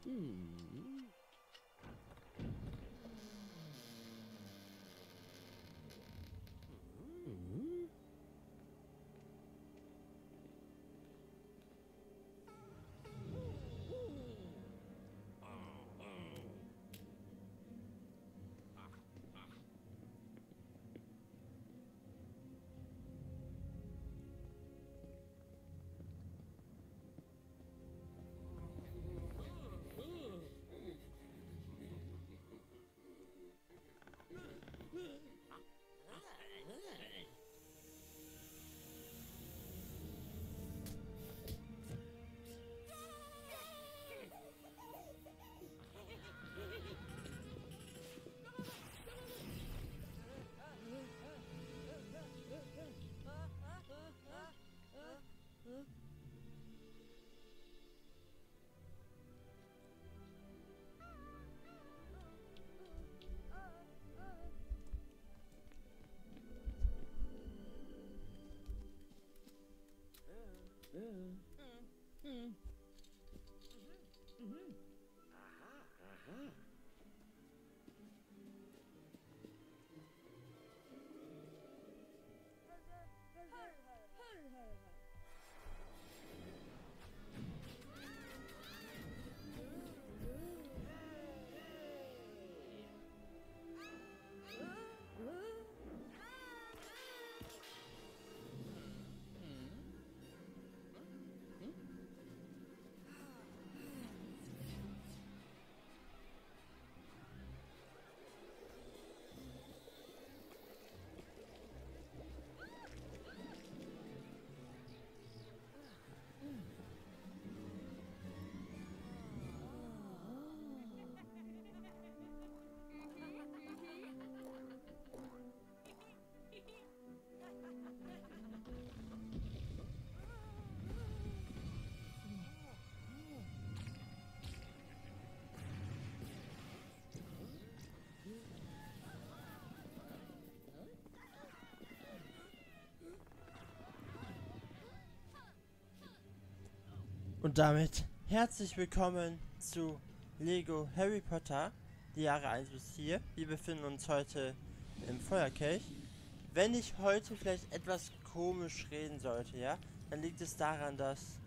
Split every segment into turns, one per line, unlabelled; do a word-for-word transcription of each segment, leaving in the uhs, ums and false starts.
Hm. Mhm. Und damit herzlich willkommen zu Lego Harry Potter, die Jahre eins bis vier. Wir befinden uns heute im Feuerkelch. Wenn ich heute vielleicht etwas komisch reden sollte, ja, dann liegt es daran, dass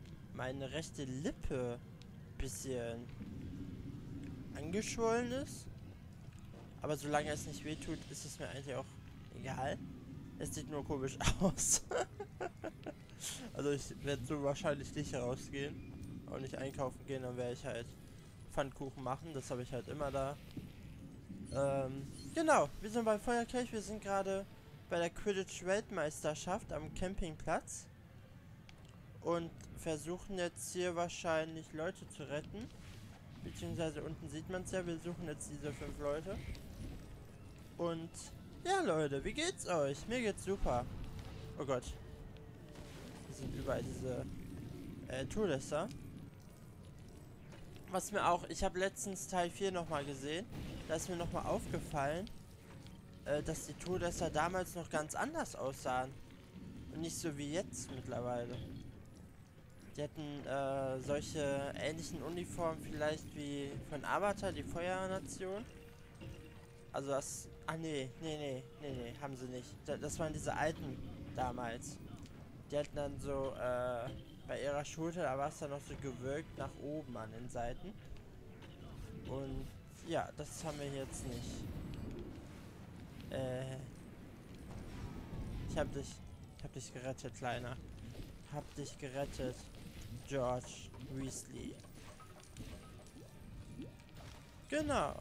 meine rechte Lippe ein bisschen angeschwollen ist. Aber solange es nicht wehtut, ist es mir eigentlich auch egal. Es sieht nur komisch aus. Also ich werde so wahrscheinlich nicht rausgehen, auch nicht einkaufen gehen, dann werde ich halt Pfannkuchen machen, das habe ich halt immer da. Ähm, genau, wir sind beim Feuerkelch, wir sind gerade bei der Quidditch-Weltmeisterschaft am Campingplatz und versuchen jetzt hier wahrscheinlich Leute zu retten, beziehungsweise unten sieht man es ja, wir suchen jetzt diese fünf Leute. Und ja Leute, wie geht's euch? Mir geht's super. Oh Gott. Hier sind überall diese äh, Todesser. Was mir auch, ich habe letztens Teil vier nochmal gesehen, da ist mir nochmal aufgefallen, äh, dass die Todesser damals noch ganz anders aussahen. Und nicht so wie jetzt mittlerweile. Die hatten äh, solche ähnlichen Uniformen vielleicht wie von Avatar, die Feuernation. Also das, ah nee, nee, nee, nee, nee, haben sie nicht. Das waren diese alten damals. Die hatten dann so, äh, bei ihrer Schulter, da war es dann noch so gewölbt nach oben an den Seiten. Und ja, das haben wir jetzt nicht. Äh, ich hab dich, ich hab dich gerettet, Kleiner. Hab dich gerettet, George Weasley. Genau.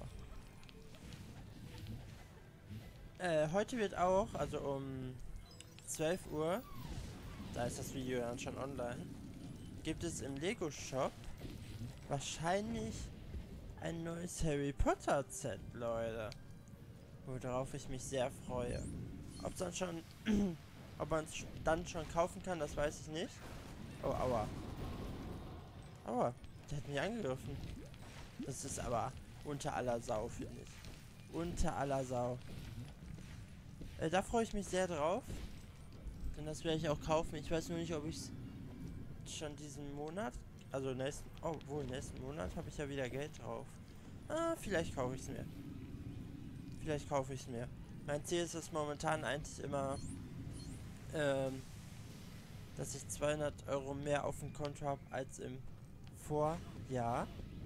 Äh, heute wird auch, also um zwölf Uhr, da ist das Video dann schon online, gibt es im Lego Shop wahrscheinlich ein neues Harry Potter Set, Leute. Worauf ich mich sehr freue. Ob dann schon, ob man es dann schon kaufen kann, das weiß ich nicht. Oh, aua. Aua, der hat mich angegriffen. Das ist aber unter aller Sau, finde ich. Unter aller Sau. Äh, da freue ich mich sehr drauf. Denn das werde ich auch kaufen. Ich weiß nur nicht, ob ich es schon diesen Monat Also nächsten, oh, wohl nächsten Monat habe ich ja wieder Geld drauf. Ah, vielleicht kaufe ich es mir. Vielleicht kaufe ich es mir. Mein Ziel ist es momentan eigentlich immer, ähm, dass ich zweihundert Euro mehr auf dem Konto habe als im Vorjahr.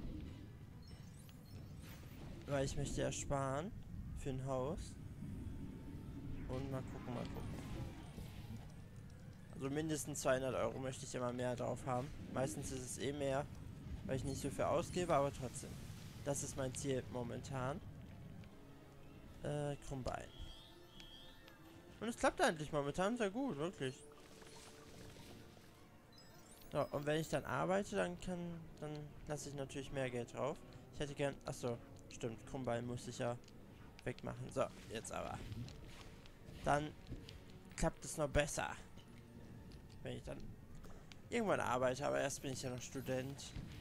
Weil ich möchte ja sparen für ein Haus. Und mal gucken, mal gucken. Also mindestens zweihundert Euro möchte ich immer mehr drauf haben. Meistens ist es eh mehr, weil ich nicht so viel ausgebe, aber trotzdem. Das ist mein Ziel momentan. Äh, Krummbein. Und es klappt eigentlich momentan sehr gut, wirklich. So, und wenn ich dann arbeite, dann kann, dann lasse ich natürlich mehr Geld drauf. Ich hätte gern, achso, stimmt, Krummbein muss ich ja wegmachen. So, jetzt aber. Dann klappt es noch besser. Wenn ich dann irgendwann arbeite, aber erst bin ich ja noch Student.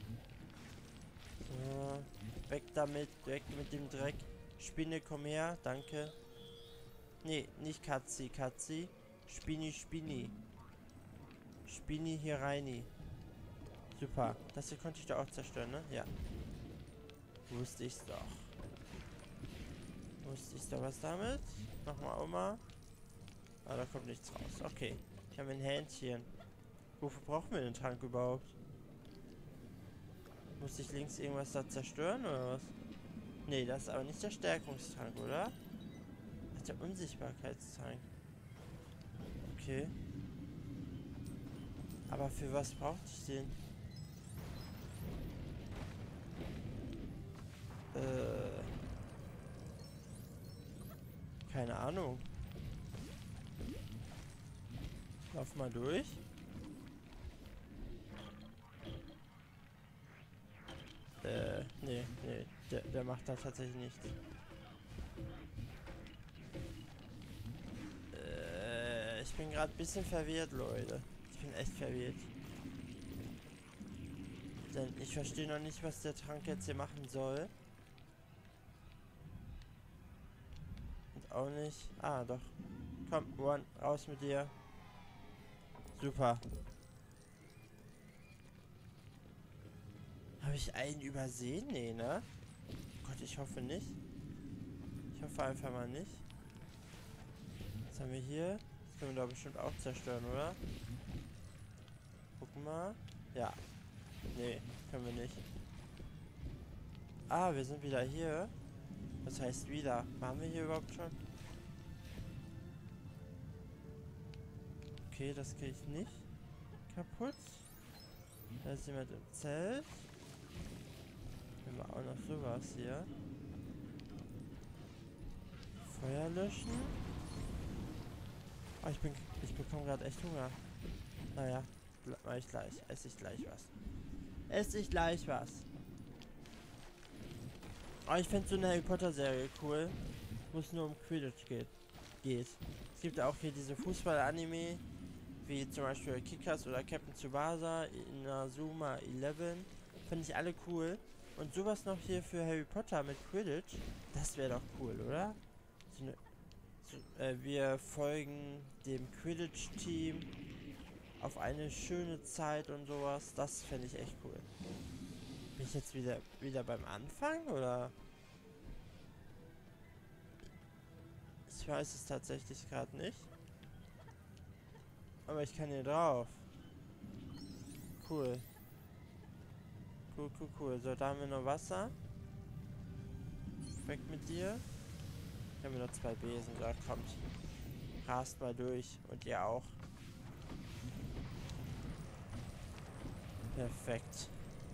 So, weg damit, weg mit dem Dreck. Spinne, komm her, danke. Nee, nicht Katzi, Katzi. Spinni, Spinni. Spinni hier reini. Super. Das hier konnte ich doch auch zerstören, ne? Ja. Wusste ich's doch. Wusste ich's doch was damit? Nochmal Oma. Ah, da kommt nichts raus. Okay. Ich habe ein Hähnchen. Wofür brauchen wir den Trank überhaupt? Muss ich links irgendwas da zerstören oder was? Nee, das ist aber nicht der Stärkungstrank, oder? Das ist der Unsichtbarkeitstrank. Okay. Aber für was brauchte ich den? Äh. Keine Ahnung. Lauf mal durch. Äh, nee, nee. Der, der macht da tatsächlich nichts. Äh, ich bin gerade ein bisschen verwirrt, Leute. Ich bin echt verwirrt. Denn ich verstehe noch nicht, was der Trank jetzt hier machen soll. Und auch nicht. Ah, doch. Komm, One, raus mit dir. Super. Habe ich einen übersehen? Nee, ne? Gott, ich hoffe nicht. Ich hoffe einfach mal nicht. Was haben wir hier? Das können wir doch bestimmt auch zerstören, oder? Gucken mal. Ja. Nee, können wir nicht. Ah, wir sind wieder hier. Was heißt wieder? Waren wir hier überhaupt schon? Okay, das kriege ich nicht kaputt. Da ist jemand im Zelt. Haben wir auch noch sowas hier. Feuer löschen. Oh, ich bin, ich bekomme gerade echt Hunger. Naja, mach ich gleich. Esse ich gleich was. Esse ich gleich was. Oh, ich finde so eine Harry Potter Serie cool, wo es nur um Quidditch geht. geht. Es gibt auch hier diese Fußball-Anime, wie zum Beispiel Kickers oder Captain Tsubasa, Inazuma elf. Finde ich alle cool. Und sowas noch hier für Harry Potter mit Quidditch, das wäre doch cool, oder? So eine, so, äh, wir folgen dem Quidditch-Team auf eine schöne Zeit und sowas. Das fände ich echt cool. Bin ich jetzt wieder, wieder beim Anfang, oder? Ich weiß es tatsächlich gerade nicht. Aber ich kann hier drauf. Cool. Cool, cool, cool. So, da haben wir noch Wasser. Weg mit dir. Hier haben wir noch zwei Besen. So, kommt. Rast mal durch. Und ihr auch. Perfekt.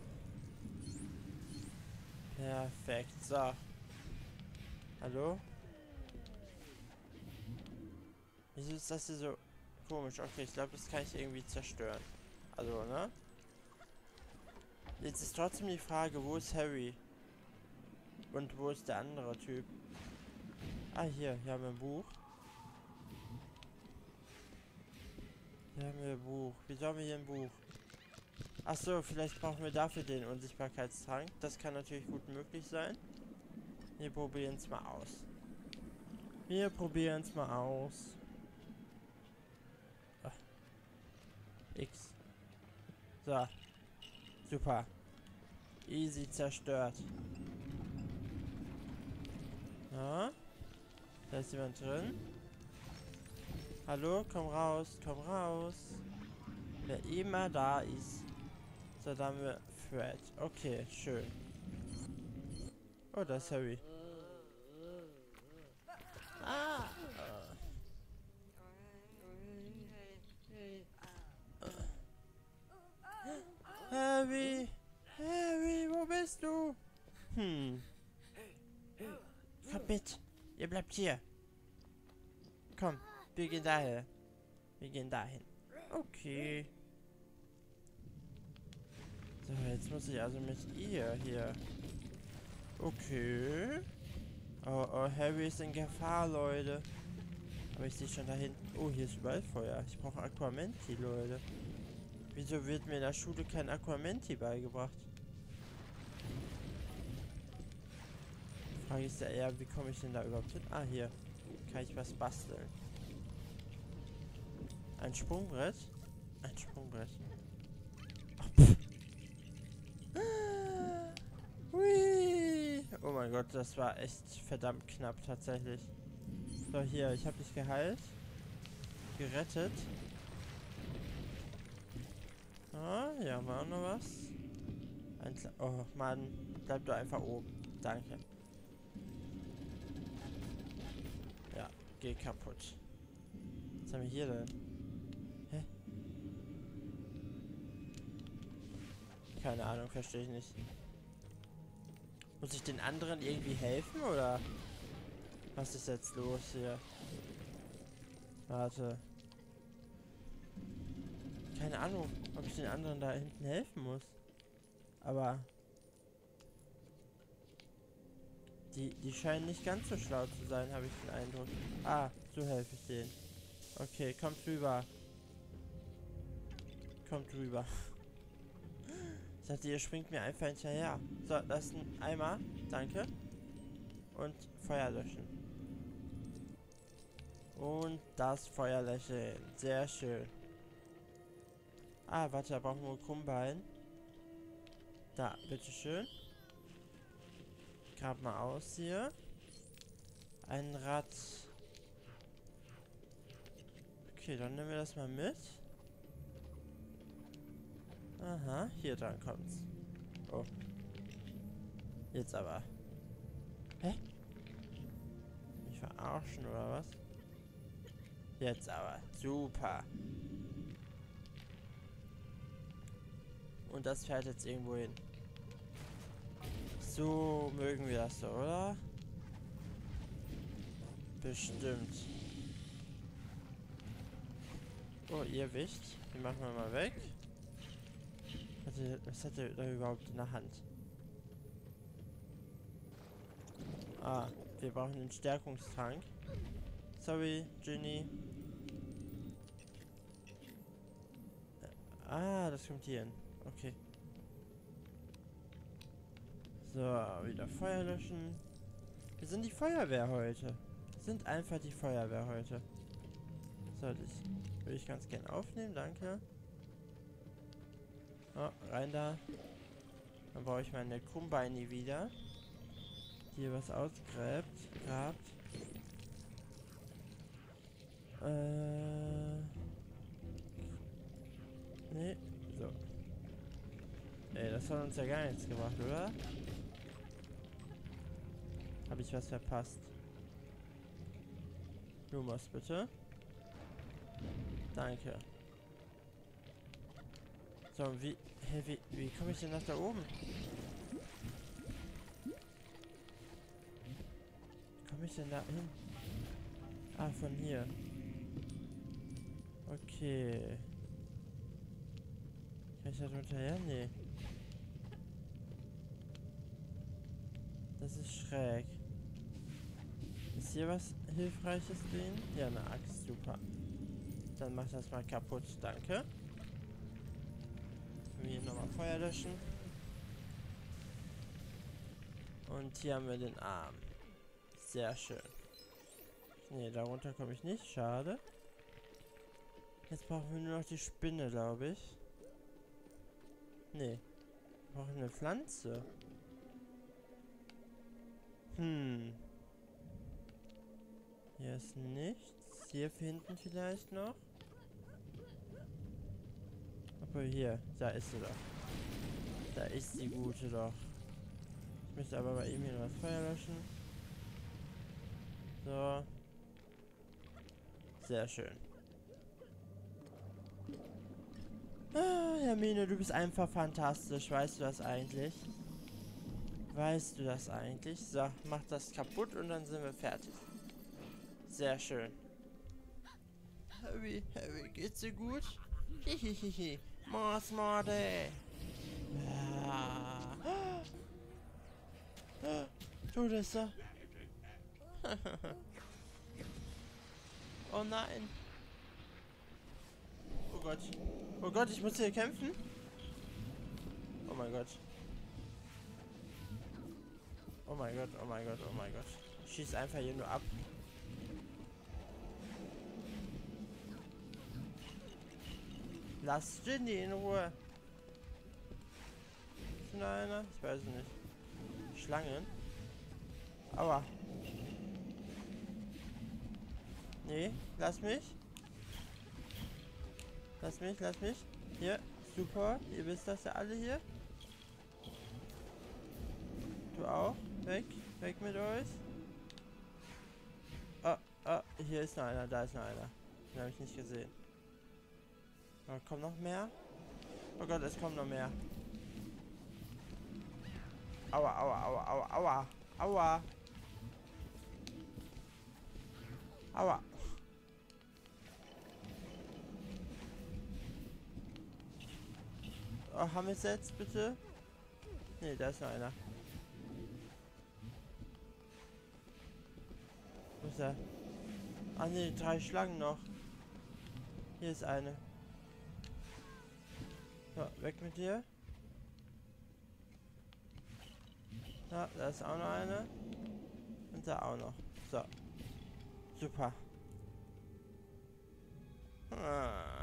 Perfekt. So. Hallo? Wieso ist das hier so komisch? Okay, ich glaube, das kann ich irgendwie zerstören. Also, ne? Jetzt ist trotzdem die Frage, wo ist Harry? Und wo ist der andere Typ? Ah, hier. Hier haben wir ein Buch. Hier haben wir ein Buch. Wieso haben wir hier ein Buch? Achso, vielleicht brauchen wir dafür den Unsichtbarkeitstrank. Das kann natürlich gut möglich sein. Wir probieren es mal aus. Wir probieren es mal aus. Ach. X. So. Super. Easy zerstört. Ja. Da ist jemand drin. Hallo, komm raus, komm raus. Wer immer da ist. So, da haben wir Fred. Okay, schön. Oh, da ist Harry. Ah. Harry! Harry, wo bist du? Hm. Kommt mit. Ihr bleibt hier. Komm, wir gehen dahin. Wir gehen dahin. Okay. So, jetzt muss ich also mit ihr hier. Okay. Oh, oh, Harry ist in Gefahr, Leute. Aber ich sehe schon da hinten. Oh, hier ist überall Feuer. Ich brauche Aquamenti, Leute. Wieso wird mir in der Schule kein Aquamenti beigebracht? Die Frage ist ja eher, wie komme ich denn da überhaupt hin? Ah, hier. Kann ich was basteln. Ein Sprungbrett? Ein Sprungbrett. Ach, pff. Hui. Oh mein Gott, das war echt verdammt knapp tatsächlich. So, hier, ich habe dich geheilt. Gerettet. Ah, ja, war auch noch was. Ein Kle oh Mann, bleib doch einfach oben. Danke. Ja, geh kaputt. Was haben wir hier denn? Hä? Keine Ahnung, verstehe ich nicht. Muss ich den anderen irgendwie helfen, oder? Was ist jetzt los hier? Warte. Keine Ahnung, ob ich den anderen da hinten helfen muss. Aber... Die, die scheinen nicht ganz so schlau zu sein, habe ich den Eindruck. Ah, so helfe ich denen. Okay, kommt rüber. Kommt rüber. Ich dachte, ihr springt mir einfach hinterher. So, das ist ein Eimer. Danke. Und Feuer löschen. Und das Feuer löschen. Sehr schön. Ah, warte, da brauchen wir Krummbein. Da, bitteschön. Grab mal aus hier. Ein Rad. Okay, dann nehmen wir das mal mit. Aha, hier dran kommt's. Oh. Jetzt aber. Hä? Mich verarschen oder was? Jetzt aber. Super. Und das fährt jetzt irgendwo hin. So mögen wir das so, oder? Bestimmt. Oh, ihr wischt. Die machen wir mal weg. Was hat er da überhaupt in der Hand? Ah, wir brauchen den Stärkungstrank. Sorry, Ginny. Ah, das kommt hier hin. Okay. So, wieder Feuer löschen. Wir sind die Feuerwehr heute. Wir sind einfach die Feuerwehr heute. So, das würde ich ganz gern aufnehmen, danke. Oh, rein da. Dann brauche ich meine Krummbeini wieder. Die hier was ausgräbt. Grabt. Äh. Nee. So. Ey, das hat uns ja gar nichts gemacht, oder? Habe ich was verpasst? Lumos, bitte. Danke. So, wie... Hä, wie, wie komme ich denn nach da oben? Wie komme ich denn da hin? Ah, von hier. Okay. Kann ich da drunter her? Nee. Das ist schräg. Ist hier was Hilfreiches drin? Ja, eine Axt, super. Dann mach das mal kaputt, danke. Hier nochmal Feuer löschen. Und hier haben wir den Arm. Sehr schön. Ne, darunter komme ich nicht, schade. Jetzt brauchen wir nur noch die Spinne, glaube ich. Nee. Noch eine Pflanze. Hm. Hier ist nichts. Hier hinten vielleicht noch. Aber hier, da ist sie doch. Da ist die gute doch. Ich möchte aber bei ihm hier noch das Feuer löschen. So. Sehr schön. Ah, Hermine, du bist einfach fantastisch. Weißt du das eigentlich? Weißt du das eigentlich? So, mach das kaputt und dann sind wir fertig. Sehr schön. Harry, Harry, geht's dir gut? Hihihihi. Morsmorde. Ah. Ah. Todesser. Oh nein. Oh Gott. Oh Gott, ich muss hier kämpfen. Oh mein Gott. Oh mein Gott, oh mein Gott, oh mein Gott. Ich schieß einfach hier nur ab. Lass Ginny in Ruhe. Ist noch einer? Ich weiß es nicht. Schlangen? Aua. Nee, lass mich. Lass mich, lass mich. Hier, super. Ihr wisst das ja alle hier. Du auch. Weg, weg mit euch. Oh, oh, hier ist noch einer, da ist noch einer. Den habe ich nicht gesehen. Oh, kommt noch mehr? Oh Gott, es kommt noch mehr. Aua, aua, aua, aua, aua. Aua. Aua. Oh, haben wir es jetzt, bitte? Ne, da ist noch einer. Wo ist er? Ah ne, drei Schlangen noch. Hier ist eine. So, weg mit dir. Ja, da ist auch noch eine. Und da auch noch. So. Super. Ah.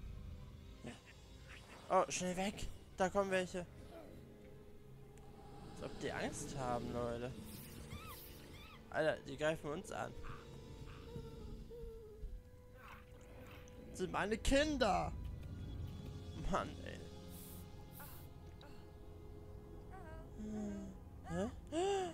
Oh, schnell weg. Da kommen welche. Als ob die Angst haben, Leute. Alter, die greifen uns an. Das sind meine Kinder. Mann, ey. Hm. Hä?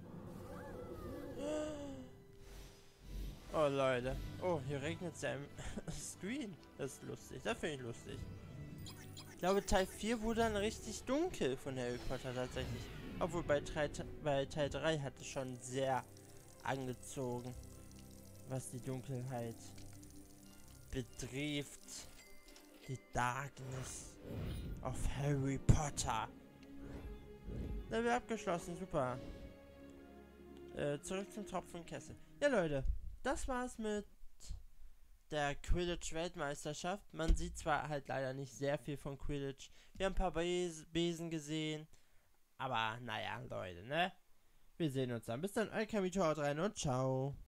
Oh, Leute. Oh, hier regnet es ja im Screen. Das ist lustig. Das finde ich lustig. Ich glaube, Teil vier wurde dann richtig dunkel von Harry Potter tatsächlich. Obwohl bei, drei, bei Teil drei hat es schon sehr angezogen, was die Dunkelheit betrifft. Die Darkness of Harry Potter. Level abgeschlossen, super. Äh, zurück zum Tropfenkessel. Ja, Leute, das war's mit der Quidditch-Weltmeisterschaft. Man sieht zwar halt leider nicht sehr viel von Quidditch. Wir haben ein paar Bes Besen gesehen. Aber naja, Leute, ne? Wir sehen uns dann. Bis dann, euer Kamito, haut rein und ciao.